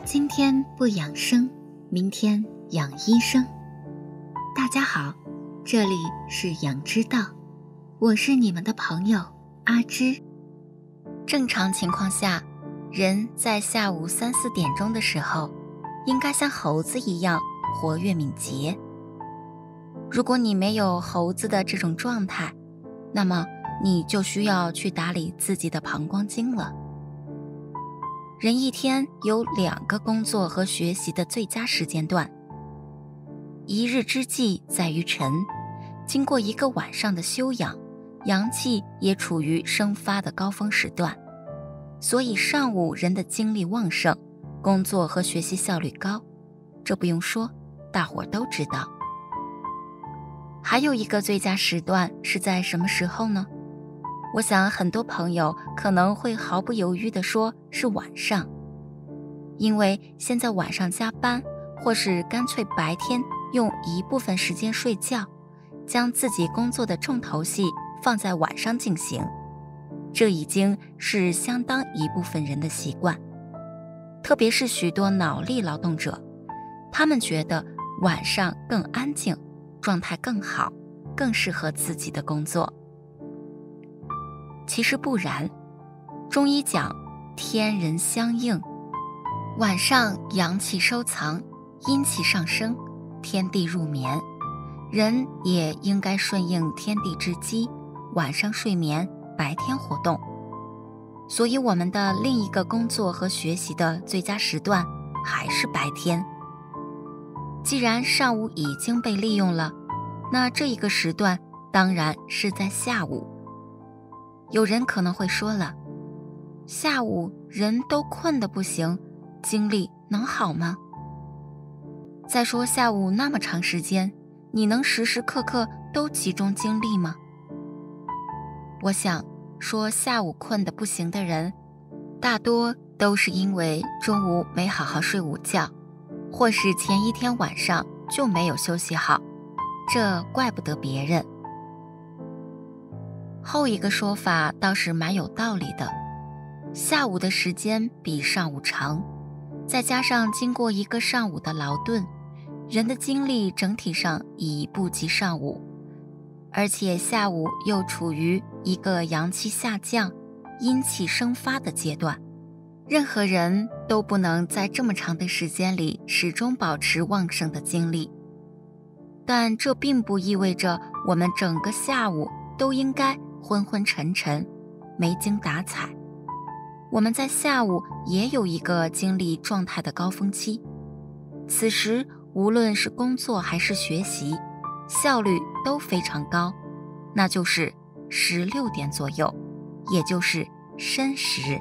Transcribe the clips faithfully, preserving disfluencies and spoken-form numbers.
今天不养生，明天养医生。大家好，这里是养之道，我是你们的朋友阿芝。正常情况下，人在下午三四点钟的时候，应该像猴子一样活跃敏捷。如果你没有猴子的这种状态，那么你就需要去打理自己的膀胱经了。人一天有两个工作和学习的最佳时间段，一日之计在于晨，经过一个晚上的休养，阳气也处于生发的高峰时段，所以上午人的精力旺盛，工作和学习效率高，这不用说，大伙都知道。还有一个最佳时段是在什么时候呢？我想很多朋友可能会毫不犹豫地说是晚上，因为现在晚上加班，或是干脆白天用一部分时间睡觉，将自己工作的重头戏放在晚上进行，这已经是相当一部分人的习惯。特别是许多脑力劳动者，他们觉得晚上更安静，状态更好，更适合自己的工作。其实不然，中医讲天人相应，晚上阳气收藏，阴气上升，天地入眠，人也应该顺应天地之机，晚上睡眠，白天活动。所以我们的另一个工作和学习的最佳时段还是白天。既然上午已经被利用了，那这一个时段当然是在下午。有人可能会说了，下午人都困得不行，精力能好吗？再说下午那么长时间，你能时时刻刻都集中精力吗？我想说下午困得不行的人，大多都是因为中午没好好睡午觉，或是前一天晚上就没有休息好，这怪不得别人。后一个说法倒是蛮有道理的，下午的时间比上午长，再加上经过一个上午的劳顿，人的精力整体上已不及上午，而且下午又处于一个阳气下降，阴气生发的阶段，任何人都不能在这么长的时间里始终保持旺盛的精力。但这并不意味着我们整个下午都应该昏昏沉沉，没精打采。我们在下午也有一个精力状态的高峰期，此时无论是工作还是学习，效率都非常高，那就是十六点左右，也就是申时。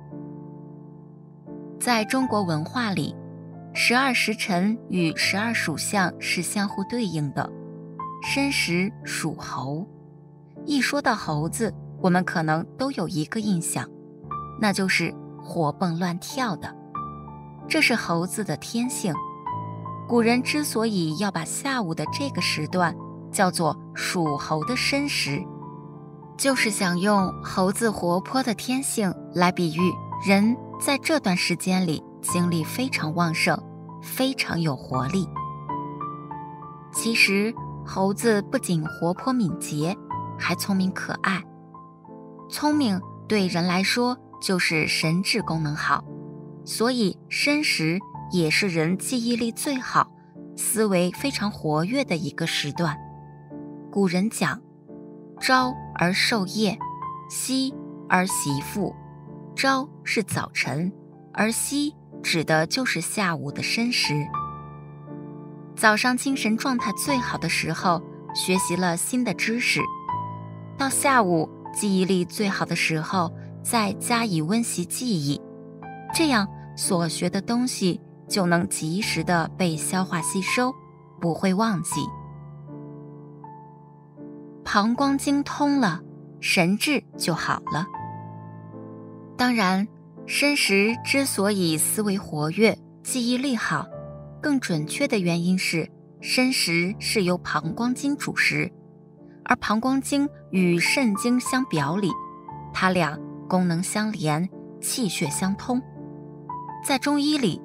在中国文化里，十二时辰与十二属相是相互对应的，申时属猴。一说到猴子，我们可能都有一个印象，那就是活蹦乱跳的，这是猴子的天性。古人之所以要把下午的这个时段叫做属猴的申时，就是想用猴子活泼的天性来比喻人在这段时间里精力非常旺盛，非常有活力。其实猴子不仅活泼敏捷，还聪明可爱。聪明对人来说就是神智功能好，所以申时也是人记忆力最好，思维非常活跃的一个时段。古人讲，朝而授业，夕而习父。朝是早晨，而夕指的就是下午的申时。早上精神状态最好的时候，学习了新的知识，到下午记忆力最好的时候，再加以温习记忆，这样所学的东西就能及时的被消化吸收，不会忘记。膀胱经通了，神志就好了。当然，申时之所以思维活跃，记忆力好，更准确的原因是申时是由膀胱经主食，而膀胱经与肾经相表里，它俩功能相连，气血相通。在中医里，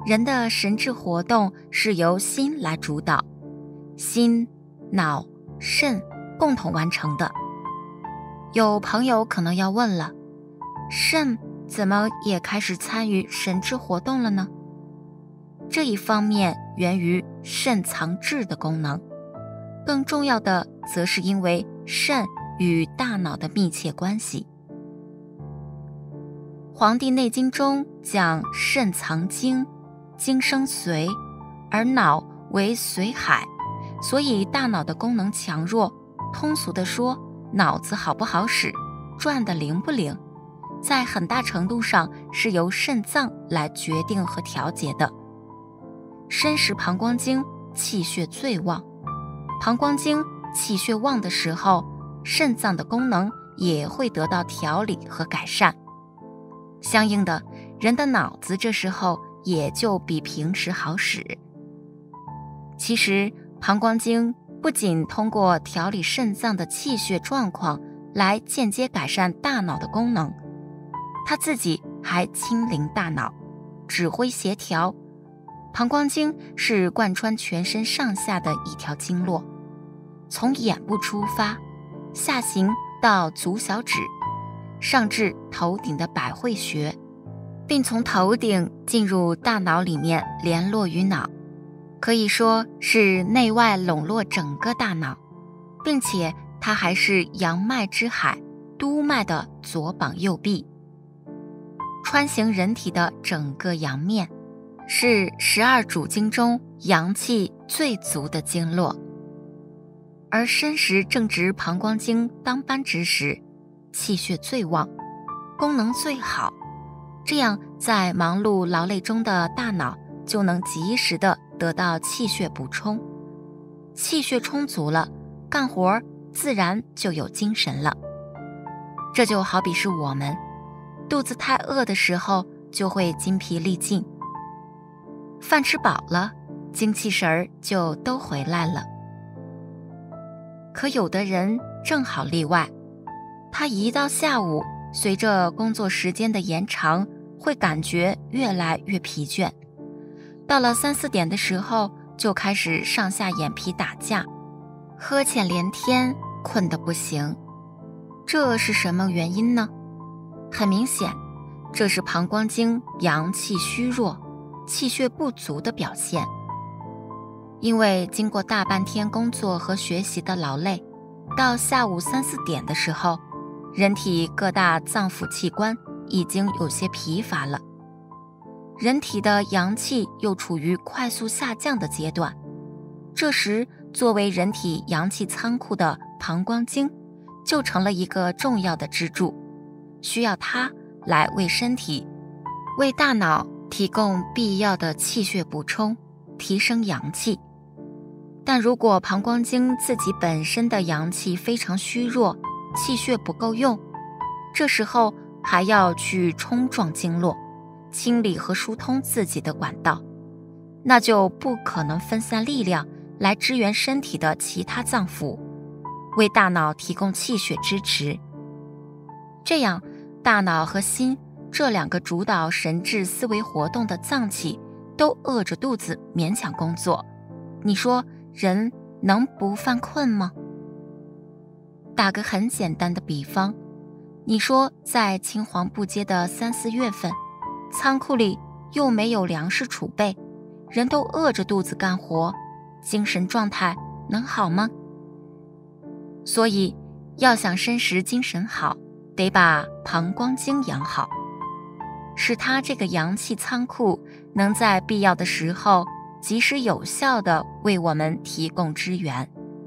人的神志活动是由心来主导，心、脑、肾共同完成的。有朋友可能要问了，肾怎么也开始参与神志活动了呢？这一方面源于肾藏志的功能，更重要的则是因为肾与大脑的密切关系。《黄帝内经》中讲肾藏精，精生髓，而脑为髓海，所以大脑的功能强弱，通俗地说，脑子好不好使，转得灵不灵，在很大程度上是由肾脏来决定和调节的。申时膀胱经气血最旺，膀胱经气血旺的时候，肾脏的功能也会得到调理和改善，相应的，人的脑子这时候也就比平时好使。其实膀胱经不仅通过调理肾脏的气血状况来间接改善大脑的功能，它自己还亲临大脑，指挥协调。膀胱经是贯穿全身上下的一条经络，从眼部出发，下行到足小指，上至头顶的百会穴，并从头顶进入大脑里面联络于脑，可以说是内外笼络整个大脑，并且它还是阳脉之海，督脉的左膀右臂，穿行人体的整个阳面，是十二主经中阳气最足的经络。而申时正值膀胱经当班之时，气血最旺，功能最好，这样在忙碌劳累中的大脑就能及时的得到气血补充，气血充足了，干活自然就有精神了。这就好比是我们肚子太饿的时候就会精疲力尽，饭吃饱了，精气神儿就都回来了。可有的人正好例外，他一到下午，随着工作时间的延长，会感觉越来越疲倦，到了三四点的时候，就开始上下眼皮打架，呵欠连天，困得不行。这是什么原因呢？很明显，这是膀胱经阳气虚弱，气血不足的表现。因为经过大半天工作和学习的劳累，到下午三四点的时候，人体各大脏腑器官已经有些疲乏了，人体的阳气又处于快速下降的阶段。这时，作为人体阳气仓库的膀胱经就成了一个重要的支柱，需要它来为身体、为大脑提供必要的气血补充，提升阳气。但如果膀胱经自己本身的阳气非常虚弱，气血不够用，这时候还要去冲撞经络，清理和疏通自己的管道，那就不可能分散力量来支援身体的其他脏腑，为大脑提供气血支持。这样，大脑和心这两个主导神志思维活动的脏器都饿着肚子勉强工作，你说人能不犯困吗？打个很简单的比方，你说在青黄不接的三四月份，仓库里又没有粮食储备，人都饿着肚子干活，精神状态能好吗？所以要想申时精神好，得把膀胱经养好，使它这个阳气仓库能在必要的时候及时有效地为我们提供支援。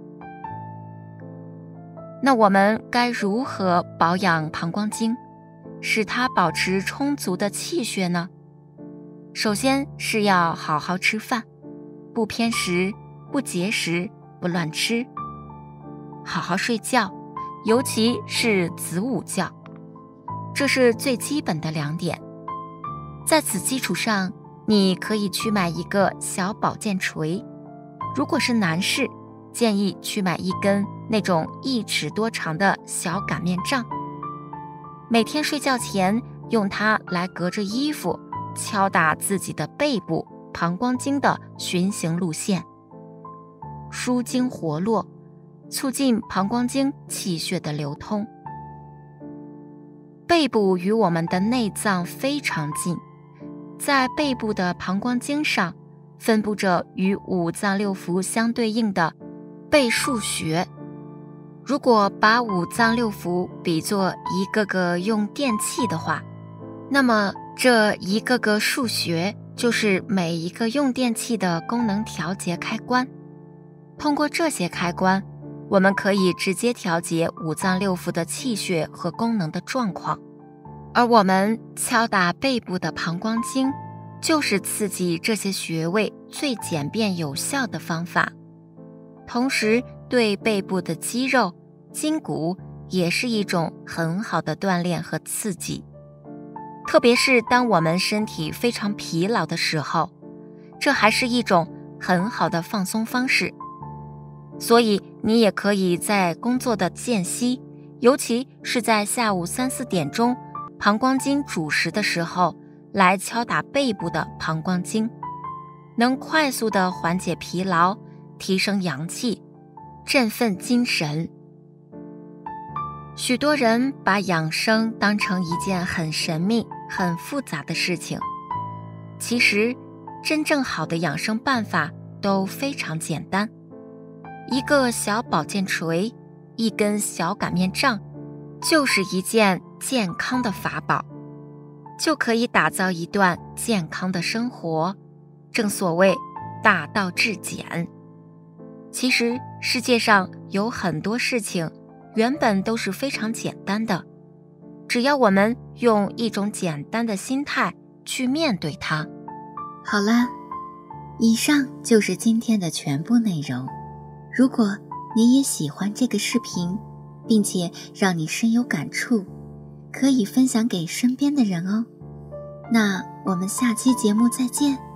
那我们该如何保养膀胱经，使它保持充足的气血呢？首先是要好好吃饭，不偏食，不节食，不乱吃，好好睡觉，尤其是子午觉，这是最基本的两点。在此基础上，你可以去买一个小保健锤，如果是男士，建议去买一根那种一尺多长的小擀面杖，每天睡觉前用它来隔着衣服敲打自己的背部膀胱经的循行路线，疏经活络，促进膀胱经气血的流通。背部与我们的内脏非常近，在背部的膀胱经上分布着与五脏六腑相对应的背腧穴。如果把五脏六腑比作一个个用电器的话，那么这一个个腧穴就是每一个用电器的功能调节开关。通过这些开关，我们可以直接调节五脏六腑的气血和功能的状况。而我们敲打背部的膀胱经，就是刺激这些穴位最简便有效的方法，同时对背部的肌肉、筋骨也是一种很好的锻炼和刺激。特别是当我们身体非常疲劳的时候，这还是一种很好的放松方式。所以你也可以在工作的间隙，尤其是在下午三四点钟膀胱经主食的时候，来敲打背部的膀胱经，能快速地缓解疲劳，提升阳气，振奋精神。许多人把养生当成一件很神秘、很复杂的事情，其实真正好的养生办法都非常简单。一个小保健锤，一根小擀面杖，就是一件健康的法宝，就可以打造一段健康的生活。正所谓大道至简。其实世界上有很多事情原本都是非常简单的，只要我们用一种简单的心态去面对它。 好啦，以上就是今天的全部内容。如果你也喜欢这个视频，并且让你深有感触，可以分享给身边的人哦。那我们下期节目再见。